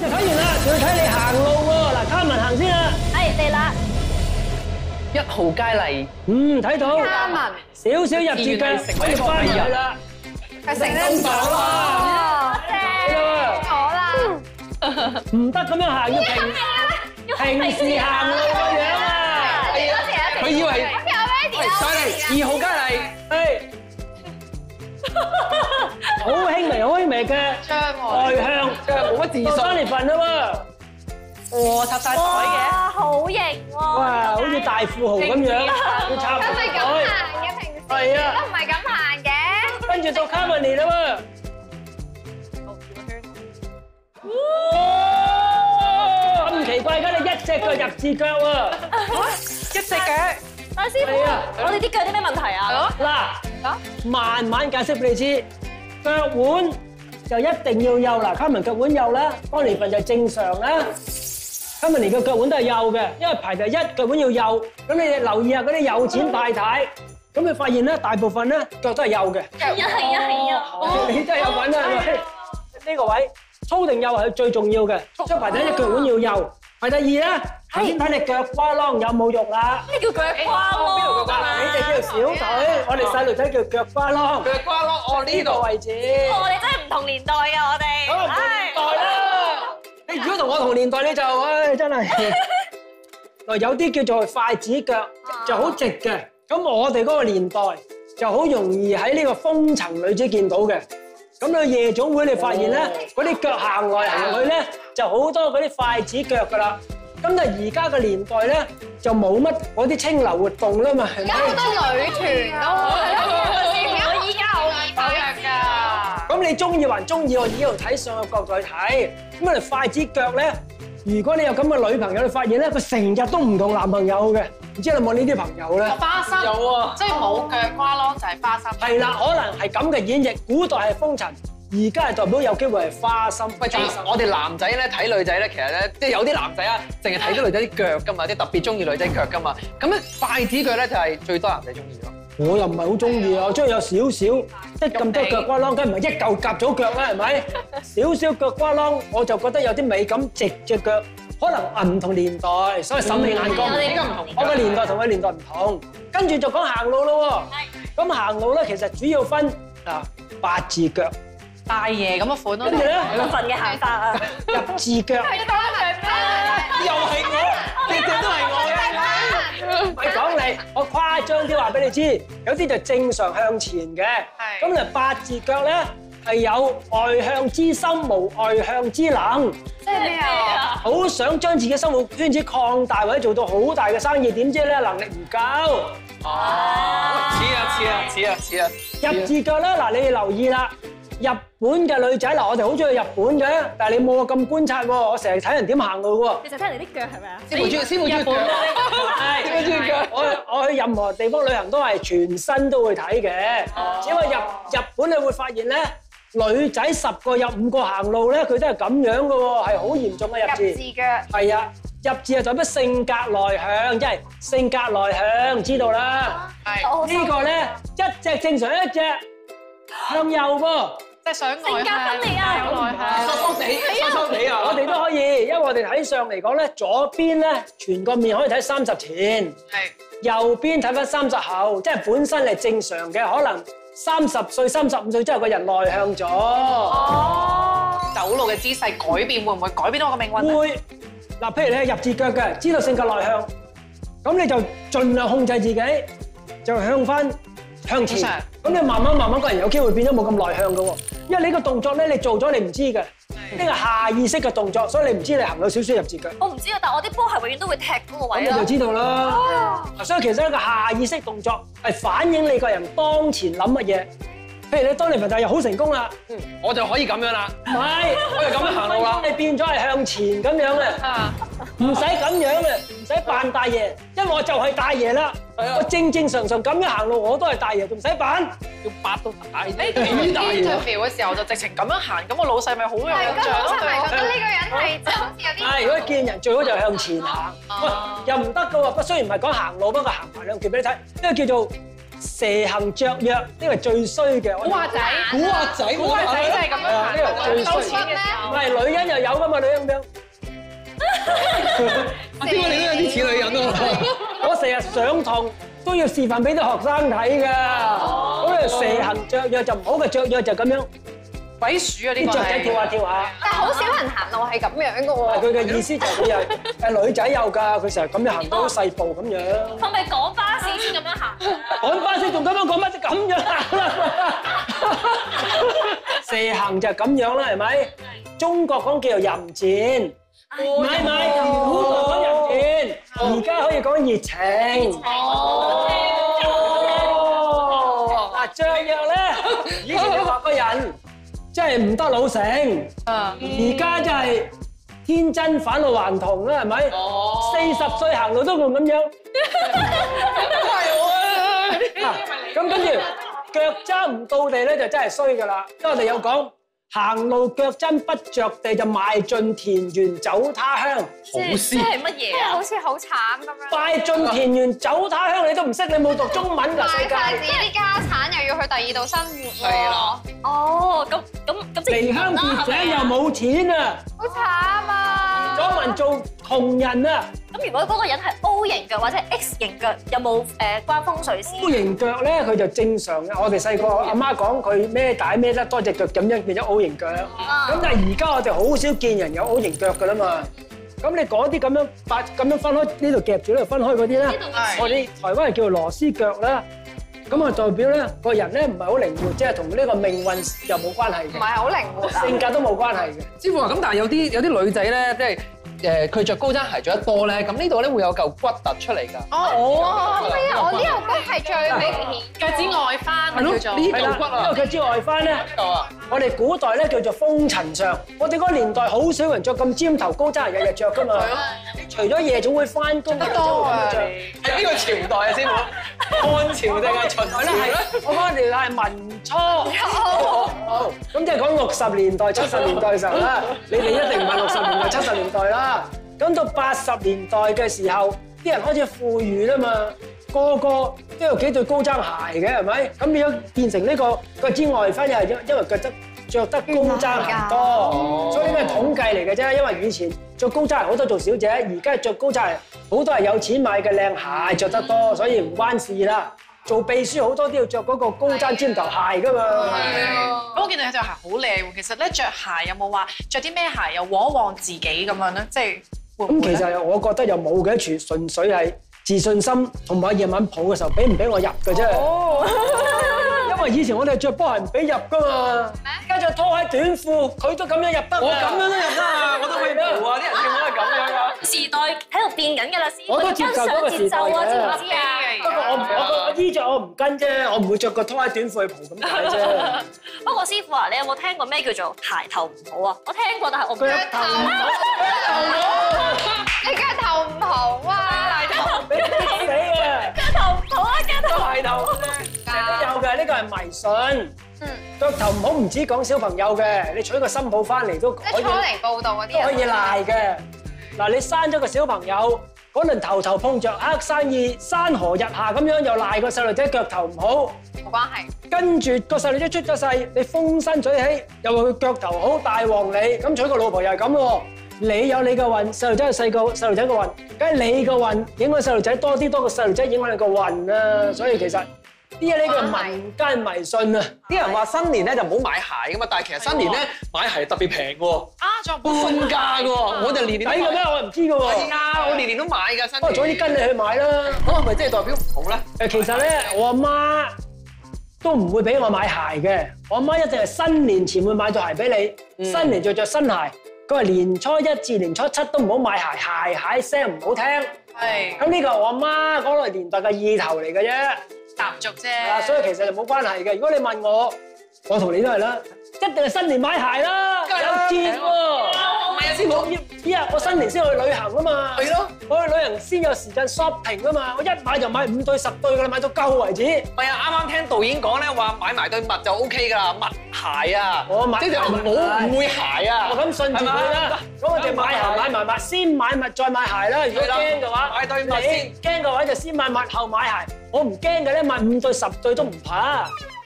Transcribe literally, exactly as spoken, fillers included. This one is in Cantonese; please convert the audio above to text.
睇完啦，仲要睇你行路喎。嗱，嘉文行先啦。 係嚟啦。 一號佳麗， 嗯，睇到。 嘉文。 少少入字腳，可以翻入去啦。 係成功咗啦！正我啦。 唔得咁樣行，要平平時行路個樣啊！ 佢以為喂上嚟二號佳麗， 誒，好輕微，好輕微嘅外向， 冇乜自信。 翻嚟份啦喎！ 哇，插晒台嘅， 哇，好型喎！ 哇，好似大富豪咁樣，要插咁係咁台。 行嘅平時， 係啊都唔係咁行嘅。 跟住到卡文尼啦喎！哇！咁奇怪嘅，你一隻腳入字腳喎！ 一隻腳。 大師傅，我哋啲腳有啲咩問題啊？ 嗱，慢慢解釋俾你知，腳腕就一定要幼啦。卡文腳腕幼啦，安妮份就正常啦。卡文尼嘅腳腕都係幼嘅，因為排第一腳腕要幼。咁你哋留意下嗰啲有錢太太，咁你發現咧，大部分咧腳都係幼嘅。 係啊係啊係啊！ 你真係有份啦，係咪？呢個位粗定幼係最重要嘅，即係排第一腳腕要幼。排第二咧，頭先睇你腳瓜啷有冇肉啦。 咩叫腳瓜咯？ 你哋叫小腿，我哋細路仔叫腳瓜啷。 腳瓜咯，哦呢度呢個位置。 我哋真係唔同年代嘅，我哋。 咁唔同年代啦！你如果同我同年代，你就唉真係。嗱，有啲叫做筷子腳，就好直嘅。咁我哋嗰個年代就好容易喺呢個風塵女子見到嘅。咁去夜總會，你發現咧，嗰啲腳行來行去咧，就好多嗰啲筷子腳噶啦。咁但係而家嘅年代咧，就冇乜嗰啲清流活動啦嘛，係咪？ 而家好多女團都係咯，我依家好易爆藥㗎。 咁你中意還中意，我以呢度睇上個角度去睇。咁你筷子腳咧，如果你有咁嘅女朋友，你發現咧，佢成日都唔同男朋友嘅，唔知你有冇呢啲朋友咧？ 花心有啊， 即係冇腳瓜啷就係花心。 係啦，可能係咁嘅演繹。古代係風塵，而家係代表有機會係花心。 喂，但係我哋男仔咧睇女仔咧，其實咧即係有啲男仔啊，淨係睇到女仔啲腳噶嘛，啲特別中意女仔腳噶嘛。咁咧筷子腳咧就係最多男仔中意咯。 我又唔係好中意啊，我中意有少少，即係咁多腳瓜啷，梗唔係一嚿夾咗腳啦，係咪？少少腳瓜啷，我就覺得有啲美感，直隻腳。可能唔同年代，所以審美眼光比較唔同。 我嘅年代同佢年代唔同。跟住就講行路咯喎。咁行路咧，其實主要分啊八字腳、 大爺咁嘅款咯。 跟住咧部分嘅行法啊， 入字腳。 係當腳又係我，隻隻都係我嘅。 唔係講你，我誇張啲話俾你知，有啲就正常向前嘅。 係。 咁你八字腳咧係有外向之心，無外向之能。 即係咩啊？ 好想將自己生活圈子擴大或者做到好大嘅生意，點知咧能力唔夠。 哦，似啊似啊似啊似啊！ 入字腳咧，嗱你哋留意啦，日本嘅女仔嗱，我哋好中意日本嘅，但係你冇我咁觀察喎，我成日睇人點行路喎。 你就睇人哋啲腳係咪啊？ 師傅中意師傅中意腳， 係師傅中意腳。 我我去任何地方旅行都係全身都會睇嘅，只不過入日本你會發現咧。女仔十個有五個行路咧，佢都係咁樣嘅喎，係好嚴重嘅入字。 入字腳係啊，入字係代表性格內向，即係性格內向，知道啦。係呢個咧，一隻正常，一隻向右噃， 即係想性格分離啊， 有內向， 收收地，收收地啊！ 我哋都可以，因為我哋睇相嚟講咧，左邊咧全個面可以睇三十前， 係右邊睇翻三十後，即係本身係正常嘅，可能。三十歲、三十五歲之後，個人內向咗。 哦，走路嘅姿勢改變會唔會改變到我嘅命運咧？ 會嗱，譬如你係入字腳嘅，知道性格內向，咁你就盡量控制自己，就向翻向前。咁你慢慢慢慢個人有機會變咗冇咁內向嘅喎，因為你個動作咧，你做咗你唔知嘅，呢個下意識嘅動作，所以你唔知你行到少少入字腳。 我唔知啊，但係我啲波係永遠都會踢嗰個位咯。 咁你就知道啦。所以其實一個下意識動作係反映你個人當前諗乜嘢。譬如你當你份大又好成功啦， 嗯，我就可以咁樣啦。 唔係， 我就咁樣行路啦。 你變咗係向前咁樣嘅，唔使咁樣嘅，唔使扮大爺，因為我就係大爺啦。我正正常常咁樣行路，我都係大爺，仲唔使扮？ 要八到大啲， 你幾大嘢？ interview 嘅時候就直情咁樣行，咁個老細咪好有印係，咁象咯。 老細咪覺得呢個人係就好似有啲。 係，如果見人最好就向前行。喂，又唔得嘅喎，不雖然唔係講行路，不過行埋兩拳俾你睇，呢個叫做蛇行雀躍，呢個係最衰嘅。 古惑仔， 古惑仔， 古惑仔真係咁樣行呢個最衰嘅。 唔係女人又有噶嘛，女人咁樣。 點解你都有啲似女人喎？ 我成日上堂都要示範俾啲學生睇㗎。咁你蛇行雀躍就唔好嘅，雀躍就咁樣。 鬼鼠啊！呢個啲雀仔跳下跳下。 但係好少人行路係咁樣嘅喎。 佢嘅意思就係佢又誒女仔有㗎，佢成日咁樣行到好細步咁樣。 係咪趕巴士先咁樣行？ 趕巴士仲咁樣趕巴士咁樣行啦。蛇行就咁樣啦，係咪？中國講叫做淫賤，唔係唔係，古代講淫賤，而家可以講熱情。哦。嗱，雀躍咧，以前你話個人即係唔得老成，而家就係天真返老還童啦，係咪？四十歲行路都仲咁樣。係啊！咁跟住腳踭唔到地咧，就真係衰㗎啦。因為我哋有講。行路腳真不着地就邁進田園走他鄉， 即係即係乜嘢啊？ 好似好慘咁樣。 邁進田園走他鄉，你都唔識，你冇讀中文㗎世界。 賣曬自己啲家產，又要去第二度生活喎。係啊。 哦，咁咁咁即係離鄉別井又冇錢啊！ 好慘啊！ 咗民做窮人啊！ 咁如果嗰個人係 O 型腳或者 X 型腳，有冇誒關風水先 ？O 型腳咧，佢就正常嘅。我哋細個阿媽講佢孭帶孭得多隻腳咁樣變咗 O 型腳。咁但係而家我哋好少見人有 O 型腳㗎啦嘛。咁你嗰啲咁樣八咁樣分開呢度夾住呢度分開嗰啲咧，我哋台灣係叫做螺絲腳啦。咁啊代表咧個人咧唔係好靈活，即係同呢個命運又冇關係嘅。 唔係好靈活， 性格都冇關係嘅。 師傅話咁，但係有啲有啲女仔咧，即係。誒佢著高踭鞋著得多咧，咁呢度咧會有嚿骨突出嚟㗎。 哦，咩啊？我呢個骨係最明顯， 腳趾外翻係咯， 叫做呢嚿骨啊， 因為腳趾外翻咧，我哋古代咧叫做風塵上。我哋嗰個年代好少人著咁尖頭高踭鞋日日著㗎嘛。除咗夜總會翻工， 得多啊！ 係邊個朝代啊，師傅？漢朝定係秦朝咧？ 我嗰年代係民初。好，咁即係講六十年代、七十年代嘅時候啦。你哋一定唔係六十年代、七十年代啦。咁到八十年代嘅時候，啲人開始富裕啦嘛，個個都有幾對高踭鞋嘅，係咪？咁變咗變成呢個腳趾外翻，又係因因為腳得著得高踭鞋多，所以呢個係統計嚟嘅啫。因為以前著高踭鞋好多做小姐，而家著高踭鞋好多係有錢買嘅靚鞋著得多，所以唔關事啦。做秘書好多都要著嗰個高踭尖頭鞋噶嘛。 係啊，我見到有對鞋好靚喎。其實咧著鞋有冇話著啲咩鞋又旺一旺自己咁樣咧？即係咁其實我覺得又冇嘅，全純粹係自信心同埋夜晚抱嘅時候俾唔俾我入嘅啫。哦，因為以前我哋著波鞋唔俾入噶嘛，而家著拖鞋短褲，佢都咁樣入得。我咁樣都入得啊！我都可以抱啊！啲人叫我係咁樣啊。 時代喺度變緊㗎啦，師傅。 我都接受嗰個時代嘅。 知唔知啊？ 不過我我我衣着我唔跟啫，我唔會著個拖鞋短褲去蒲咁解啫。 不過師傅啊，你有冇聽過咩叫做鞋頭唔好啊？我聽過，但係我唔。 腳頭唔好，你腳頭唔好啊！ 俾你激死啊！ 腳頭唔好啊！腳頭鞋頭成日都有嘅，呢個係迷信。嗯，腳頭唔好唔止講小朋友嘅，你娶個新抱翻嚟都可以。 即係初嚟報道嗰啲都可以賴嘅。嗱，你生咗個小朋友，可能頭頭碰着黑生意，山河日下咁樣，又賴個細路仔腳頭唔好， 冇關係。 跟住個細路仔出咗世，你風生水起，又話佢腳頭好大旺你，咁娶個老婆又係咁喎。你有你嘅運，細路仔有細個細路仔嘅運，梗係你嘅運影響細路仔多啲，多過細路仔影響你個運啊！所以其實啲嘢呢個民間迷信啊！ 啲人話新年咧就唔好買鞋噶嘛，但係其實新年咧買鞋特別平喎， 啊，仲半價嘅喎，我就年年抵嘅咩？我唔知嘅喎。 係啊，我年年都買㗎新年。 不過早啲跟你去買啦。 咁係咪即係代表唔好咧？ 誒，其實咧，我阿媽都唔會俾我買鞋嘅。我阿媽一定係新年前會買對鞋俾你，新年就着新鞋。佢話年初一至年初七都唔好買鞋，鞋鞋聲唔好聽。 係。 咁呢個係我阿媽嗰個年代嘅意頭嚟嘅啫， 習俗啫。 啊，所以其實就冇關係嘅。如果你問我，我同你都係啦，一定係新年買鞋啦，有折喎。 唔係啊師傅。 依日我新年先去旅行啊嘛。 係咯。 我去旅行先有時間 shopping 啊嘛。我一買就買五對十對㗎啦，買到夠為止。 唔係啊，啱啱聽導演講咧話買埋對襪就 O K 㗎啦，襪鞋啊。 我買即係唔好唔會鞋啊。 我咁信住佢啦。咁我就買鞋買埋襪，先買襪再買鞋啦。如果驚嘅話， 買對襪先。 驚嘅話就先買襪後買鞋。我唔驚嘅咧，買五對十對都唔怕。